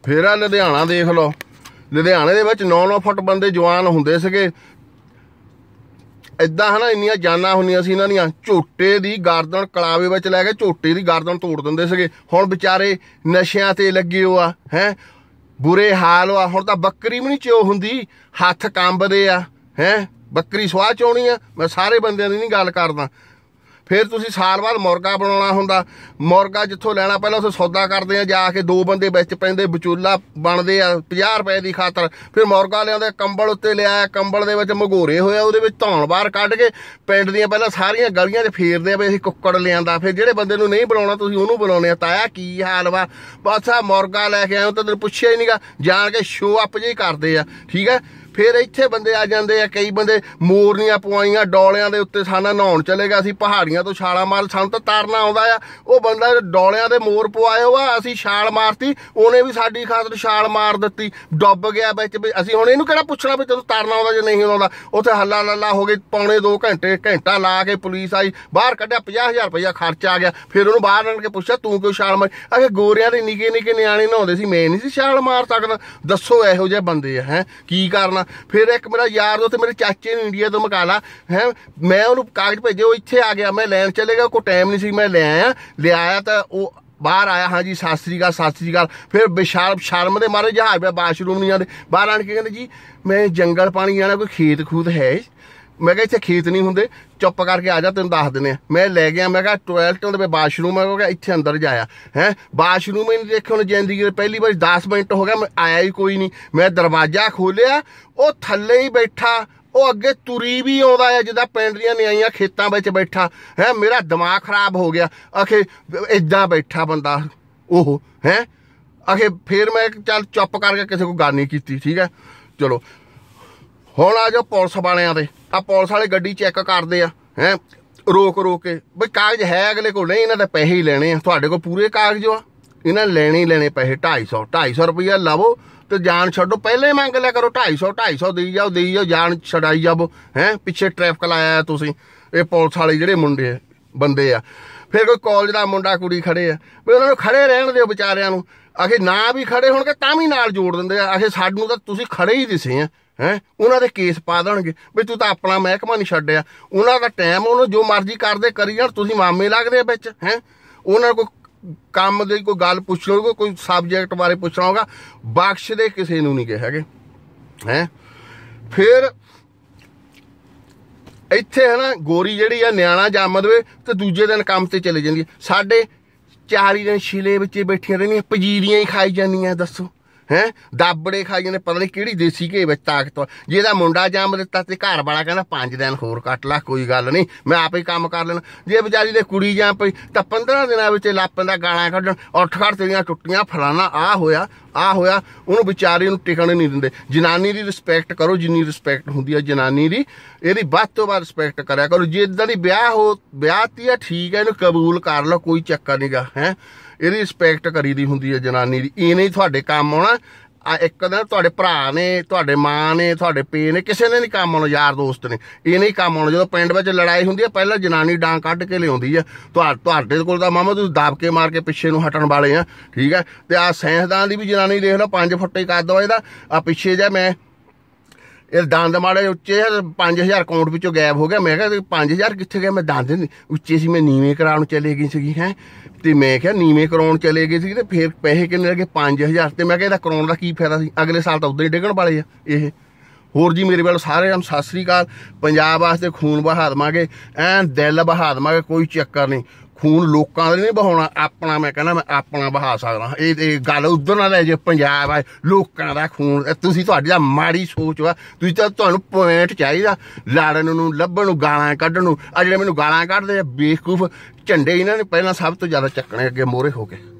फिर आ लुधियाना देख लो, लुधियाने दे विच 9-9 फुट बंदे जवान हुंदे सीगे। इदां है ना, इन्नियां जानां हुंदियां सी इन्हां दियां। झोटे दी गर्दन कलावे विच लै के झोटे दी गर्दन तोड़ दिंदे सीगे। हुण बेचारे नशियां ते लगे हो आ हैं, बुरे हाल आ। हुण तां बकरी भी नहीं चो हुंदी, हत्थ कंबदे आ हैं। बकरी सुआह चोणी आ, मैं सारे बंदियां दी नहीं गल करदा। फिर तुसीं साल बाद मुर्गा बनाउणा हुंदा, मुर्गा जिੱਥੋਂ ਲੈਣਾ ਪਹਿਲਾਂ ਉੱਥੇ सौदा करदे आ जाके, 2 बंदे विच पैंदे, विचोला बनदे आ 50 रुपए की खातर। फिर मुर्गा लिआंदे, कंबल उत्ते लिआया, कंबल दे विच मघोरे होया, ਉਹਦੇ ਵਿੱਚ ਧੌਣ ਬਾਹਰ ਕੱਢ ਕੇ ਪਿੰਡ ਦੀਆਂ ਪਹਿਲਾਂ ਸਾਰੀਆਂ ਗਲੀਆਂ 'ਚ ਫੇਰਦੇ ਆ ਵੀ ਅਸੀਂ ਕੁੱਕੜ ਲਿਆਂਦਾ। ਫਿਰ ਜਿਹੜੇ ਬੰਦੇ ਨੂੰ ਨਹੀਂ ਬਣਾਉਣਾ ਤੁਸੀਂ ਉਹਨੂੰ ਬਣਾਉਂਦੇ ਆ, ਤਾਇਆ ਕੀ ਹਾਲ ਵਾ, ਬਸ ਆ ਮੁਰਗਾ ਲੈ ਕੇ ਆਏ ਤਾਂ ਤੈਨੂੰ ਪੁੱਛਿਆ ਹੀ ਨਹੀਂਗਾ, ਜਾਣ ਕੇ ਸ਼ੋ ਅਪ ਜਿਹੀ ਕਰਦੇ ਆ। ਠੀਕ ਹੈ, फिर इत्थे बंदे आ जाते हैं, कई बंदे मोरनियां पवाइयां डोलियां दे उत्ते साना नहाउण चले गए, असीं पहाड़ियां तो छाला मार, सानूं तां तरना आउंदा आ। वो बंदा डोलियां दे मोर पवाए वा, असीं छाल मारती, ਉਹਨੇ भी साडी खातर छाल मार दित्ती, डुੱਬ ਗਿਆ ਵਿੱਚ। ਅਸੀਂ ਹੁਣ ਇਹਨੂੰ ਕਿਹੜਾ ਪੁੱਛਣਾ ਵੀ ਤੈਨੂੰ ਤਰਨਾ ਆਉਂਦਾ ਜਾਂ ਨਹੀਂ ਆਉਂਦਾ। ਉੱਥੇ ਹੱਲਾ ਲੱਲਾ ਹੋ ਗਏ, ਪੌਣੇ 2 ਘੰਟੇ, ਘੰਟਾ ਲਾ ਕੇ ਪੁਲਿਸ ਆਈ, ਬਾਹਰ ਕੱਢਿਆ, 50,000 ਰੁਪਈਆ ਖਰਚ ਆ ਗਿਆ। ਫਿਰ ਉਹਨੂੰ ਬਾਹਰ ਆਣ ਕੇ ਪੁੱਛਿਆ ਤੂੰ ਕਿਉਂ ਛਾਲ ਮਾਰੀ? ਅਖੇ ਗੋਰਿਆਂ ਦੇ ਨਿੱਕੇ ਨਿੱਕੇ ਨਿਆਣੇ ਨਹਾਉਂਦੇ ਸੀ, ਮੈਂ ਨਹੀਂ ਸੀ ਛਾਲ ਮਾਰ ਸਕਦਾ। ਦੱਸੋ ਇਹੋ ਜਿਹੇ ਬੰਦੇ ਆ हैं, ਕੀ ਕਰਨਾ। फिर एक मेरा यार दोस्त मेरे चाचे ने इंडिया तो मकाला है, मैं उन्होंने कागज भेजे, वो इत्थे आ गया, मैं लैन चले गया, कोई टाइम नहीं सी, मैं ले आया तो वो बाहर आया, हाँ जी सत श्री अकाल। फिर बेशर्म शर्म दे मारे जहाज पे वाशरूम नहीं आते, बाहर आन के कहते जी मैं जंगल पानी जाना, कोई खेत खूत है? मैं कहा इत्थे खेत नहीं होंगे, चुप करके आ जा, तेन दस दिने। मैं ले गया, मैं कहा टॉयलट में वाशरूम है, क्या इत्थे अंदर जाया है, वाशरूम ही नहीं देखे उन्हें जिंदगी पहली बार। 10 मिनट हो गया, मैं आया ही कोई नहीं। मैं दरवाजा खोलिया, वो थल्ले ही बैठा, वो अगे तुरी भी आउंदा है जिद्दां पिंड दीयां निआईयां खेतां विच बैठा है। मेरा दिमाग खराब हो गया, आखे इदां बैठा बंदा ओह है। आखे फिर मैं चल चुप करके किसी को गल नहीं की। ठीक है, चलो हुण आ जाओ पुलिस वालियां दे। आ पुलिस वाले गड्डी चैक करदे आ हैं, रोक के बई कागज है अगले को, नहीं इन्हां दे पैसे ही लेने आ, तुहाडे कोल पूरे कागज आ, इन्हां लेने ही लेने पैसे। 250 रुपया लवो तो जान छड्डो, पहले ही मंग लिया करो। 250 देई जाओ, जान छड़ाई जाओ हैं। पिछे ट्रैफिक लाया तुसीं, ये पुलिस वाले जिहड़े मुंडे बंदे आ। फिर कोई कॉलेज का मुंडा कुड़ी खड़े आ, भी उन्हां नूं खड़े रहण दिओ बेचारिਆਂ ਨੂੰ। आखे ना भी खड़े होणगे तां भी नाल जोड़ दिंदे आ, आखे सानूं तां तुसीं खड़े ही दिसे आ हैं। उन्हां दे केस पा देणगे भी तूं तां अपना महकमा नहीं छड्डिया। उन्हां दा टाइम, उन्हां जो मर्जी करदे करी जाण, तुसीं मामे लगदे आ विच हैं। उन्हां कोई काम दी कोई गल पुछ लो, कोई सबजैक्ट बारे पुछना होगा, बख्श दे किसी नूं नहीं कहे हैं। फिर इत्थे है ना गोरी जिहड़ी आ न्याणा जम दे ते दूजे दिन काम ते चले जांदी है। साडे 40 दिन शिले विच बैठियां रहिंदियां, पजीरियां ही खाई जांदियां। दस्सो हैं, दाबड़े खाई जाने, पता नहीं किहड़ी देसी घे विच ताकत। जेदा मुंडा जम दिता ते घर वाला कहंदा 5 दिन होर कट ला, कोई गल नहीं, मैं आप ही काम कर लेना। जे बेचारी दे कुड़ी जम पई तां 15 दिनां विच लापन दा गालां कड्ढण, उठ खड़ तेरियां टुट्टियां, फलाना आ होया ਉਹਨੂੰ ਵਿਚਾਰੀ ਨੂੰ ਟਿਕਣ ਨਹੀਂ ਦਿੰਦੇ। ਜਨਾਨੀ ਦੀ ਰਿਸਪੈਕਟ ਕਰੋ, ਜਿੰਨੀ ਰਿਸਪੈਕਟ ਹੁੰਦੀ ਹੈ ਜਨਾਨੀ ਦੀ, ਇਹਦੀ ਵੱਧ ਤੋਂ ਵੱਧ ਰਿਸਪੈਕਟ ਕਰਿਆ ਕਰੋ। ਜੇ ਇਦਾਂ ਦੀ ਵਿਆਹਤੀ ਆ ਠੀਕ ਹੈ, ਇਹਨੂੰ ਕਬੂਲ ਕਰ ਲਓ, ਕੋਈ ਚੱਕਰ ਨਹੀਂਗਾ ਹੈ। ਇਹਦੀ ਰਿਸਪੈਕਟ ਕਰੀਦੀ ਹੁੰਦੀ ਹੈ ਜਨਾਨੀ ਦੀ। ਇਹ ਨਹੀਂ ਤੁਹਾਡੇ ਕੰਮ ਆਉਣਾ। ਇੱਕ ਦਿਨ ਤੁਹਾਡੇ ਭਰਾ ਨੇ, ਤੁਹਾਡੇ ਮਾਂ ਨੇ, ਤੁਹਾਡੇ ਪੇ ਨੇ, ਕਿਸੇ ਨੇ ਨਹੀਂ ਕੰਮ ਆਉਣਾ, ਯਾਰ ਦੋਸਤ ਨੇ, ਇਹ ਨਹੀਂ ਕੰਮ ਆਉਣਾ। ਜਦੋਂ ਪਿੰਡ ਵਿੱਚ ਲੜਾਈ ਹੁੰਦੀ ਹੈ, ਪਹਿਲਾਂ ਜਨਾਨੀ ਡਾਂਗ ਕੱਢ ਕੇ ਲਿਆਉਂਦੀ ਹੈ। ਤੁਹਾਡੇ ਕੋਲ ਤਾਂ ਮਾਮਾ ਤੁਸੀਂ ਦਬ ਕੇ ਮਾਰ ਕੇ ਪਿੱਛੇ ਨੂੰ ਹਟਣ ਵਾਲੇ ਆ। ਠੀਕ ਹੈ, ਤੇ ਆਹ ਸਾਇੰਸਦਾਨ ਦੀ ਵੀ ਜਨਾਨੀ ਦੇਖ ਲਓ, 5 ਫੁੱਟ ਹੀ ਕੱਦ ਵਾ ਇਹਦਾ। ਆ ਪਿੱਛੇ ਜਿਹਾ ਮੈਂ ਇਹ ਦੰਦ ਮਾੜੇ ਉੱਚੇ 5000 ਅਕਾਊਂਟ ਵਿੱਚੋਂ ਗਾਇਬ ਹੋ ਗਿਆ। ਮੈਂ ਕਿਹਾ 5000 ਕਿੱਥੇ ਗਿਆ? ਮੈਂ ਦੰਦ ਉੱਚੇ ਸੀ, ਮੈਂ ਨੀਵੇਂ ਕਰਾਉਣ ਚਲੇ ਗਈ ਸੀਗੀ ਹੈ। ਤੇ ਮੈਂ ਕਿਹਾ ਨੀਵੇਂ ਕਰਾਉਣ ਚਲੇ ਗਏ ਸੀ ਤੇ ਫਿਰ ਪੈਸੇ ਕਿੰਨੇ ਲੱਗੇ? 5000। ਤੇ ਮੈਂ ਕਿਹਾ ਇਹਦਾ ਕਰਾਉਣ ਦਾ ਕੀ ਫਾਇਦਾ ਸੀ? ਅਗਲੇ ਸਾਲ ਤਾਂ ਉੱਦਾਂ ਹੀ ਡਿੱਗਣ ਵਾਲੇ ਆ ਇਹ। ਹੋਰ ਜੀ ਮੇਰੇ ਵੱਲ ਸਾਰਿਆਂ ਨੂੰ ਸਤਿ ਸ੍ਰੀ ਅਕਾਲ। ਪੰਜਾਬ ਵਾਸਤੇ ਖੂਨ ਬਹਾ ਦੇਵਾਂਗੇ, ਐਨ ਦਿਲ ਬਹਾ ਦੇਵਾਂਗੇ, ਕੋਈ ਚੱਕਰ ਨਹੀਂ। खून लोगों का नहीं बहाना, अपना मैं कहना मैं अपना बहा सकदा। ये गल उधर ना लै जे पंजाब है लोगों का खून। तुसीं तुहाडी तां माड़ी सोच वा, तुसीं तां तुहानूं पॉइंट चाहिदा लड़न नूं, लभण नूं, गालां कड्ढण नूं। आ जिहड़े मैनूं गालां कड्ढदे बेवकूफ झंडे इन्हां ने पहलां सब तो ज़्यादा चक्कणे अगे मोहरे हो के।